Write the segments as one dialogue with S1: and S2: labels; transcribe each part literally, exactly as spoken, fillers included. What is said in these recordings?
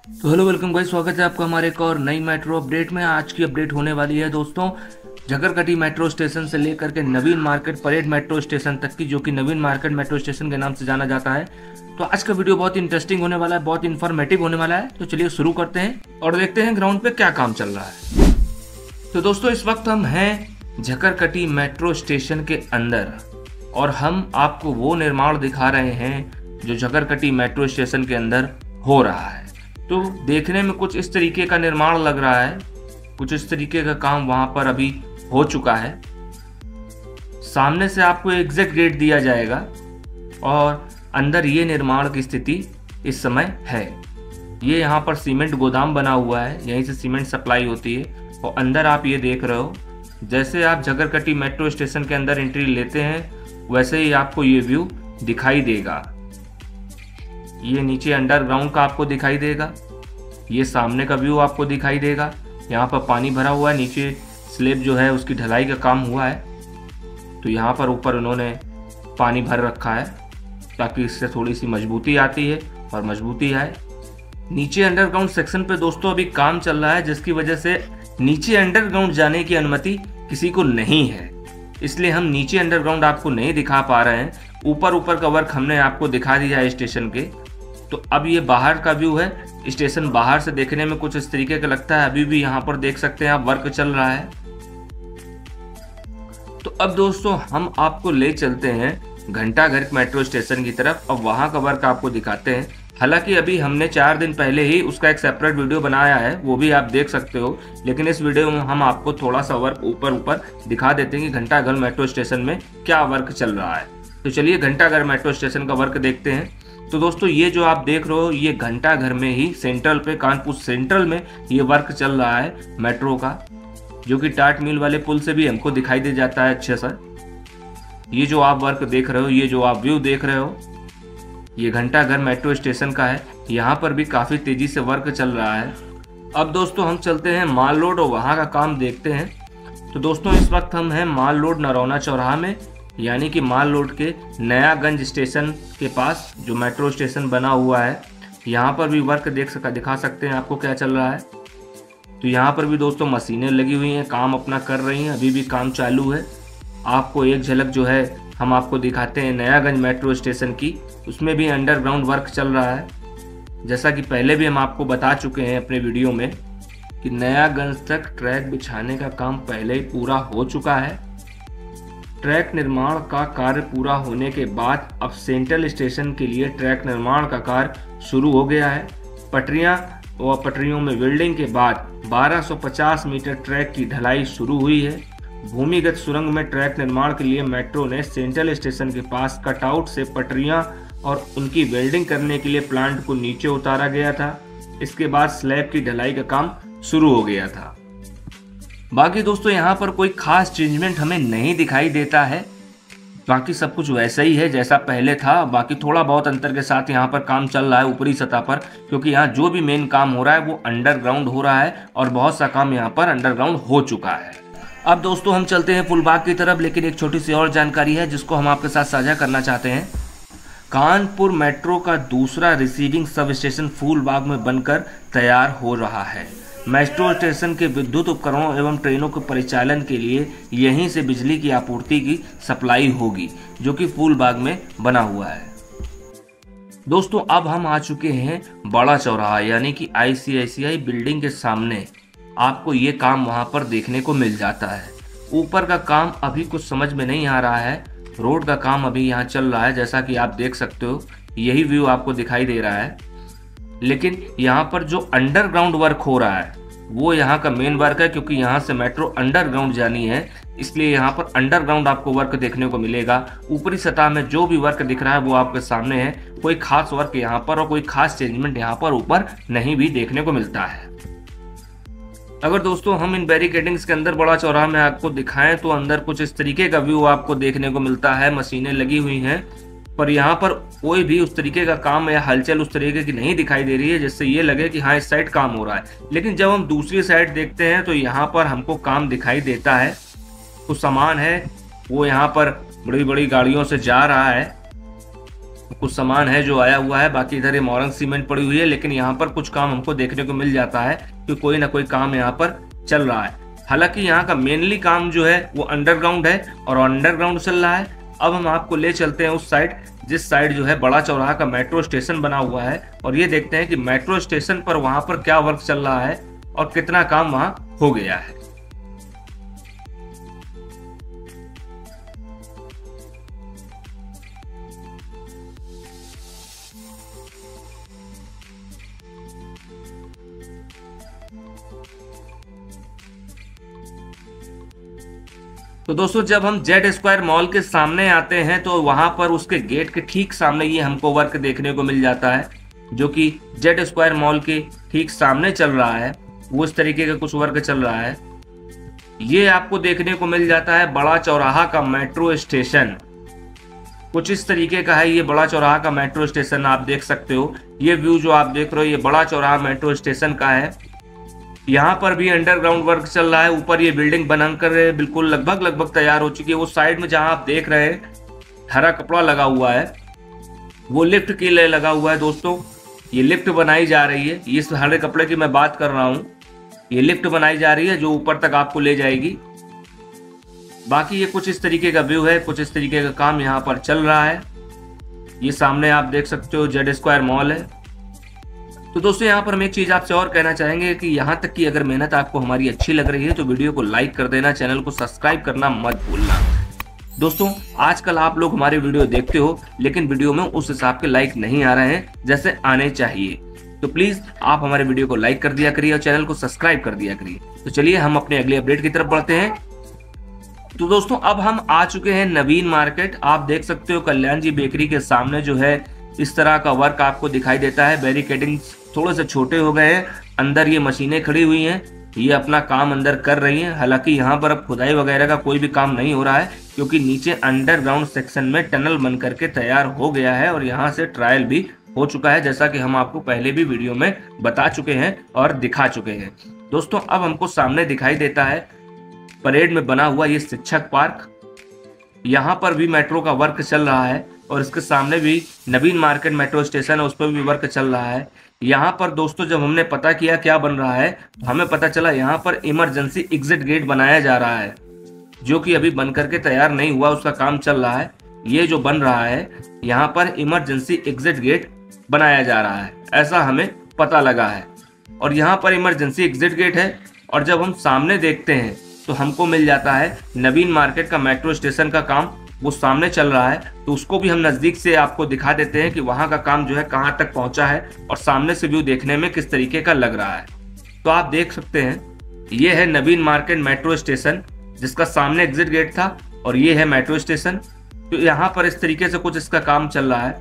S1: तो hello welcome भाई, स्वागत है आपका हमारे एक और नई मेट्रो अपडेट में। आज की अपडेट होने वाली है दोस्तों झकरकटी मेट्रो स्टेशन से लेकर के Naveen market parade metro station तक की, जो कि नवीन मार्केट मेट्रो स्टेशन के नाम से जाना जाता है। तो आज का वीडियो बहुत इंटरेस्टिंग होने वाला है, बहुत इन्फॉर्मेटिव होने वाला है। तो चलिए शुरू करते हैं और देखते हैं ग्राउंड पे क्या काम चल रहा है। तो दोस्तों इस वक्त हम हैं झकरकटी मेट्रो स्टेशन के अंदर और हम आपको वो निर्माण दिखा रहे हैं जो झकरकटी मेट्रो स्टेशन के अंदर हो रहा है। तो देखने में कुछ इस तरीके का निर्माण लग रहा है, कुछ इस तरीके का काम वहां पर अभी हो चुका है। सामने से आपको एग्जैक्ट गेट दिया जाएगा और अंदर ये निर्माण की स्थिति इस समय है। ये यहाँ पर सीमेंट गोदाम बना हुआ है, यहीं से सीमेंट सप्लाई होती है। और अंदर आप ये देख रहे हो, जैसे आप झकरकटी मेट्रो स्टेशन के अंदर एंट्री लेते हैं वैसे ही आपको ये व्यू दिखाई देगा। ये नीचे अंडरग्राउंड का आपको दिखाई देगा, ये सामने का व्यू आपको दिखाई देगा। यहाँ पर पानी भरा हुआ है, नीचे स्लेब जो है उसकी ढलाई का काम हुआ है। तो यहाँ पर ऊपर उन्होंने पानी भर रखा है ताकि इससे थोड़ी सी मजबूती आती है और मजबूती आए। नीचे अंडरग्राउंड सेक्शन पे दोस्तों अभी काम चल रहा है, जिसकी वजह से नीचे अंडरग्राउंड जाने की अनुमति किसी को नहीं है, इसलिए हम नीचे अंडरग्राउंड आपको नहीं दिखा पा रहे हैं। ऊपर ऊपर का वर्क हमने आपको दिखा दिया है स्टेशन के। तो अब ये बाहर का व्यू है, स्टेशन बाहर से देखने में कुछ इस तरीके का लगता है। अभी भी यहाँ पर देख सकते हैं आप वर्क चल रहा है। तो अब दोस्तों हम आपको ले चलते हैं घंटाघर मेट्रो स्टेशन की तरफ और वहां का वर्क आपको दिखाते हैं। हालांकि अभी हमने चार दिन पहले ही उसका एक सेपरेट वीडियो बनाया है, वो भी आप देख सकते हो। लेकिन इस वीडियो में हम आपको थोड़ा सा वर्क ऊपर ऊपर दिखा देते हैं कि घंटाघर मेट्रो स्टेशन में क्या वर्क चल रहा है। तो चलिए घंटाघर मेट्रो स्टेशन का वर्क देखते हैं। तो दोस्तों ये जो आप देख रहे हो, ये घंटाघर में ही सेंट्रल पे, कानपुर सेंट्रल में ये वर्क चल रहा है मेट्रो का, जो कि टाट मिल वाले पुल से भी हमको दिखाई दे जाता है अच्छे से। ये जो आप वर्क देख रहे हो, ये जो आप व्यू देख रहे हो, ये घंटाघर मेट्रो स्टेशन का है। यहाँ पर भी काफी तेजी से वर्क चल रहा है। अब दोस्तों हम चलते हैं माल रोड और वहाँ का काम देखते हैं। तो दोस्तों इस वक्त हम हैं माल रोड नरौना चौराहा में, यानी कि माल रोड के नयागंज स्टेशन के पास जो मेट्रो स्टेशन बना हुआ है। यहाँ पर भी वर्क देख सका दिखा सकते हैं आपको क्या चल रहा है। तो यहाँ पर भी दोस्तों मशीनें लगी हुई हैं, काम अपना कर रही हैं, अभी भी काम चालू है। आपको एक झलक जो है हम आपको दिखाते हैं नयागंज मेट्रो स्टेशन की, उसमें भी अंडरग्राउंड वर्क चल रहा है। जैसा कि पहले भी हम आपको बता चुके हैं अपने वीडियो में कि नयागंज तक ट्रैक बिछाने का काम पहले ही पूरा हो चुका है। ट्रैक निर्माण का कार्य पूरा होने के बाद अब सेंट्रल स्टेशन के लिए ट्रैक निर्माण का कार्य शुरू हो गया है। पटरियां व पटरियों में वेल्डिंग के बाद बारह सौ पचास मीटर ट्रैक की ढलाई शुरू हुई है। भूमिगत सुरंग में ट्रैक निर्माण के लिए मेट्रो ने सेंट्रल स्टेशन के पास कटआउट से पटरियां और उनकी वेल्डिंग करने के लिए प्लांट को नीचे उतारा गया था। इसके बाद स्लैब की ढलाई का काम शुरू हो गया था। बाकी दोस्तों यहाँ पर कोई खास चेंजमेंट हमें नहीं दिखाई देता है, बाकी सब कुछ वैसा ही है जैसा पहले था। बाकी थोड़ा बहुत अंतर के साथ यहाँ पर काम चल रहा है ऊपरी सतह पर, क्योंकि यहाँ जो भी मेन काम हो रहा है वो अंडरग्राउंड हो रहा है और बहुत सा काम यहाँ पर अंडरग्राउंड हो चुका है। अब दोस्तों हम चलते हैं फूलबाग की तरफ, लेकिन एक छोटी सी और जानकारी है जिसको हम आपके साथ साझा करना चाहते हैं। कानपुर मेट्रो का दूसरा रिसीविंग सब स्टेशन फूलबाग में बनकर तैयार हो रहा है। मेट्रो स्टेशन के विद्युत उपकरणों एवं ट्रेनों के परिचालन के लिए यहीं से बिजली की आपूर्ति की सप्लाई होगी, जो कि फूलबाग में बना हुआ है। दोस्तों अब हम आ चुके हैं बड़ा चौराहा, यानी कि आई सी आई सी आई बिल्डिंग के सामने। आपको ये काम वहां पर देखने को मिल जाता है। ऊपर का काम अभी कुछ समझ में नहीं आ रहा है, रोड का काम अभी यहाँ चल रहा है। जैसा कि आप देख सकते हो, यही व्यू आपको दिखाई दे रहा है। लेकिन यहाँ पर जो अंडरग्राउंड वर्क हो रहा है वो यहाँ का मेन वर्क है, क्योंकि यहाँ से मेट्रो अंडरग्राउंड जानी है, इसलिए यहाँ पर अंडरग्राउंड आपको वर्क देखने को मिलेगा। ऊपरी सतह में जो भी वर्क दिख रहा है वो आपके सामने है। कोई खास वर्क यहाँ पर और कोई खास चेंजमेंट यहाँ पर ऊपर नहीं भी देखने को मिलता है। अगर दोस्तों हम इन बैरिकेडिंग्स के अंदर बड़ा चौराहा में आपको दिखाएं तो अंदर कुछ इस तरीके का व्यू आपको देखने को मिलता है। मशीनें लगी हुई हैं, पर यहाँ पर कोई भी उस तरीके का काम या हलचल उस तरीके की नहीं दिखाई दे रही है जिससे ये लगे कि हाँ इस साइड काम हो रहा है। लेकिन जब हम दूसरी साइड देखते हैं तो यहाँ पर हमको काम दिखाई देता है। कुछ सामान है वो यहाँ पर बड़ी बड़ी गाड़ियों से जा रहा है। कुछ सामान है जो आया हुआ है, बाकी इधर ये मोरंग सीमेंट पड़ी हुई है। लेकिन यहाँ पर कुछ काम हमको देखने को मिल जाता है कि कोई ना कोई काम यहाँ पर चल रहा है। हालांकि यहाँ का मेनली काम जो है वो अंडरग्राउंड है और अंडरग्राउंड चल रहा है। अब हम आपको ले चलते हैं उस साइड जिस साइड जो है बड़ा चौराहा का मेट्रो स्टेशन बना हुआ है, और ये देखते हैं कि मेट्रो स्टेशन पर वहां पर क्या वर्क चल रहा है और कितना काम वहां हो गया है। तो दोस्तों जब हम जेड स्क्वायर मॉल के सामने आते हैं तो वहां पर उसके गेट के ठीक सामने ये हमको वर्क देखने को मिल जाता है, जो कि जेड स्क्वायर मॉल के ठीक सामने चल रहा है। वो इस तरीके का कुछ वर्क चल रहा है। ये आपको देखने को मिल जाता है बड़ा चौराहा का मेट्रो स्टेशन। कुछ इस तरीके का है ये बड़ा चौराहा का मेट्रो स्टेशन, आप देख सकते हो। ये व्यू जो आप देख रहे हो ये बड़ा चौराहा मेट्रो स्टेशन का है। यहाँ पर भी अंडरग्राउंड वर्क चल रहा है। ऊपर ये बिल्डिंग बनकर बिल्कुल लगभग लगभग तैयार हो चुकी है। वो साइड में जहां आप देख रहे हैं हरा कपड़ा लगा हुआ है, वो लिफ्ट के लिए लगा हुआ है। दोस्तों ये लिफ्ट बनाई जा रही है। इस हरे कपड़े की मैं बात कर रहा हूँ। ये लिफ्ट बनाई जा रही है जो ऊपर तक आपको ले जाएगी। बाकी ये कुछ इस तरीके का व्यू है, कुछ इस तरीके का काम यहाँ पर चल रहा है। ये सामने आप देख सकते हो जेड स्क्वायर मॉल है। तो दोस्तों यहाँ पर हम एक चीज आपसे और कहना चाहेंगे कि यहाँ तक की अगर मेहनत आपको हमारी अच्छी लग रही है तो वीडियो को लाइक कर देना, चैनल को सब्सक्राइब करना मत भूलना। दोस्तों आजकल आप लोग हमारे वीडियो देखते हो लेकिन वीडियो में उस हिसाब के लाइक नहीं आ रहे हैं जैसे आने चाहिए। तो प्लीज आप हमारे वीडियो को लाइक कर दिया करिए और चैनल को सब्सक्राइब कर दिया करिए। तो चलिए हम अपने अगले अपडेट की तरफ बढ़ते हैं। तो दोस्तों अब हम आ चुके हैं नवीन मार्केट। आप देख सकते हो कल्याण जी बेकरी के सामने जो है इस तरह का वर्क आपको दिखाई देता है। बैरिकेडिंग थोड़े से छोटे हो गए हैं। अंदर ये मशीनें खड़ी हुई हैं, ये अपना काम अंदर कर रही हैं। हालांकि यहाँ पर अब खुदाई वगैरह का कोई भी काम नहीं हो रहा है क्योंकि नीचे अंडरग्राउंड सेक्शन में टनल बन करके तैयार हो गया है और यहाँ से ट्रायल भी हो चुका है, जैसा कि हम आपको पहले भी वीडियो में बता चुके हैं और दिखा चुके हैं। दोस्तों अब हमको सामने दिखाई देता है परेड में बना हुआ ये शिक्षक पार्क। यहाँ पर भी मेट्रो का वर्क चल रहा है और इसके सामने भी नवीन मार्केट मेट्रो स्टेशन है, उस पर भी वर्क चल रहा है। यहाँ पर दोस्तों जब हमने पता किया क्या बन रहा है तो हमें पता चला यहाँ पर इमरजेंसी एग्जिट गेट बनाया जा रहा है, जो कि अभी बन करके तैयार नहीं हुआ, उसका काम चल रहा है। ये जो बन रहा है यहाँ पर इमरजेंसी एग्जिट गेट बनाया जा रहा है, ऐसा हमें पता लगा है। और यहाँ पर इमरजेंसी एग्जिट गेट है और जब हम सामने देखते हैं तो हमको मिल जाता है नवीन मार्केट का मेट्रो स्टेशन का काम वो सामने चल रहा है। तो उसको भी हम नजदीक से आपको दिखा देते हैं कि वहां का काम जो है कहां तक पहुंचा है और सामने से व्यू देखने में किस तरीके का लग रहा है। तो आप देख सकते हैं ये है नवीन मार्केट मेट्रो स्टेशन जिसका सामने एग्जिट गेट था और ये है मेट्रो स्टेशन। तो यहाँ पर इस तरीके से कुछ इसका काम चल रहा है।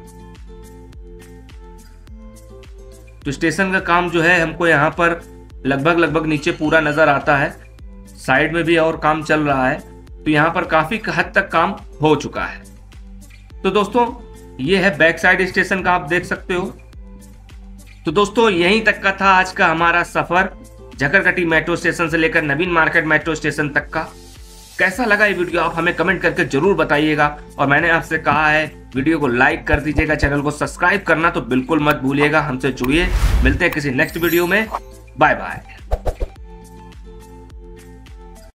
S1: तो स्टेशन का काम जो है हमको यहाँ पर लगभग लगभग नीचे पूरा नजर आता है। साइड में भी और काम चल रहा है। तो यहाँ पर काफी हद तक काम हो चुका है। तो दोस्तों ये है बैक साइड स्टेशन का, आप देख सकते हो। तो दोस्तों यहीं तक का था आज का हमारा सफर झकरकटी मेट्रो स्टेशन से लेकर नवीन मार्केट मेट्रो स्टेशन तक का। कैसा लगा ये वीडियो आप हमें कमेंट करके जरूर बताइएगा। और मैंने आपसे कहा है वीडियो को लाइक कर दीजिएगा, चैनल को सब्सक्राइब करना तो बिल्कुल मत भूलिएगा। हमसे जुड़िए, मिलते हैं किसी नेक्स्ट वीडियो में। Bye bye.